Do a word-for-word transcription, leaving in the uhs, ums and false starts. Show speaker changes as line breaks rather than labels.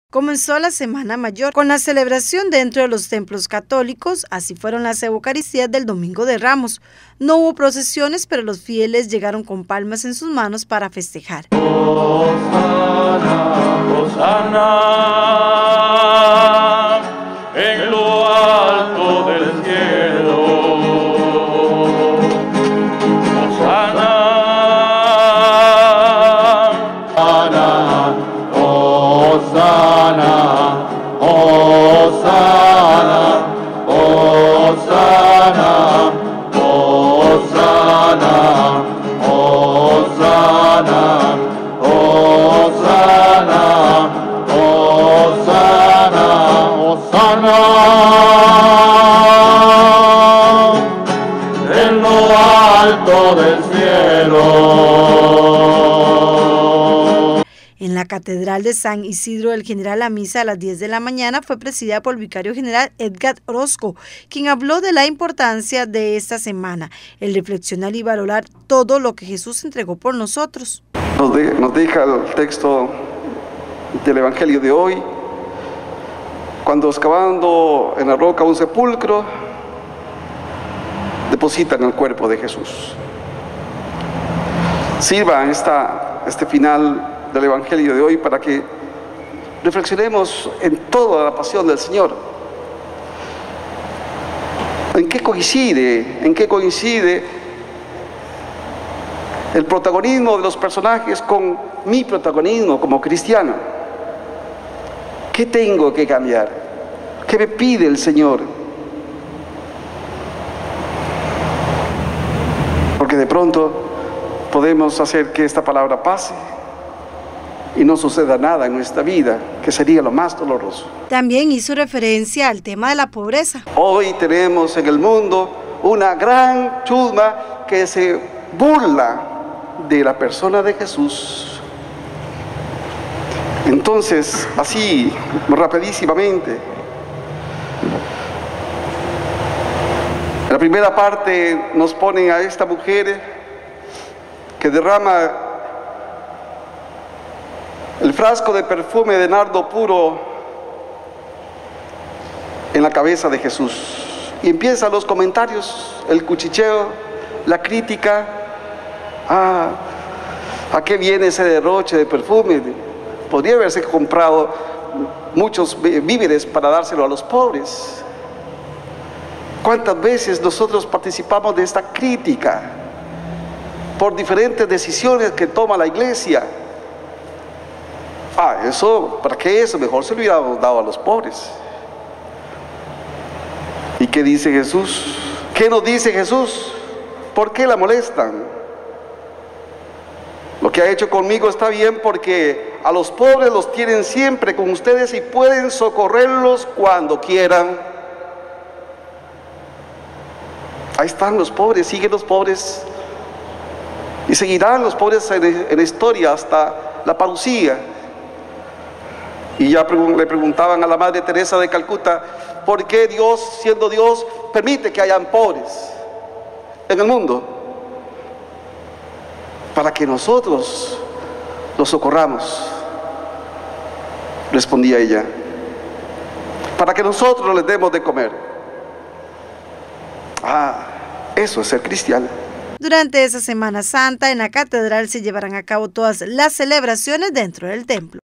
Comenzó la Semana Mayor con la celebración dentro de los templos católicos, así fueron las Eucaristías del Domingo de Ramos. No hubo procesiones, pero los fieles llegaron con palmas en sus manos para festejar.
Hosana, Hosana, en lo alto del cielo. Hosana, Hosana, Hosana, Hosana, Hosana, Hosana, Hosana, Hosana, Hosana, en lo alto del cielo.
En la Catedral de San Isidro del General, la misa a las diez de la mañana fue presidida por el vicario general Edgar Orozco, quien habló de la importancia de esta semana, el reflexionar y valorar todo lo que Jesús entregó por nosotros.
Nos, de, nos deja el texto del Evangelio de hoy, cuando excavando en la roca un sepulcro, depositan el cuerpo de Jesús. Sirva esta, este final del Evangelio de hoy para que reflexionemos en toda la pasión del Señor. ¿En qué coincide? ¿En qué coincide el protagonismo de los personajes con mi protagonismo como cristiano? ¿Qué tengo que cambiar? ¿Qué me pide el Señor? Porque de pronto podemos hacer que esta palabra pase y no suceda nada en nuestra vida, que sería lo más doloroso.
También hizo referencia al tema de la pobreza.
Hoy tenemos en el mundo una gran chusma que se burla de la persona de Jesús. Entonces, así, rapidísimamente, en la primera parte nos ponen a esta mujer que derrama el frasco de perfume de nardo puro en la cabeza de Jesús. Y empiezan los comentarios, el cuchicheo, la crítica. Ah, ¿a qué viene ese derroche de perfume? Podría haberse comprado muchos víveres para dárselo a los pobres. ¿Cuántas veces nosotros participamos de esta crítica por diferentes decisiones que toma la iglesia? Ah, eso, ¿para qué eso? Mejor se lo hubiéramos dado a los pobres. ¿Y qué dice Jesús? ¿Qué nos dice Jesús? ¿Por qué la molestan? Lo que ha hecho conmigo está bien porque a los pobres los tienen siempre con ustedes y pueden socorrerlos cuando quieran. Ahí están los pobres, siguen los pobres y seguirán los pobres en, en la historia hasta la parucía. Y ya le preguntaban a la Madre Teresa de Calcuta, ¿por qué Dios, siendo Dios, permite que hayan pobres en el mundo? Para que nosotros los socorramos, respondía ella. Para que nosotros les demos de comer. Ah, eso es ser cristiano.
Durante esa Semana Santa, en la catedral se llevarán a cabo todas las celebraciones dentro del templo.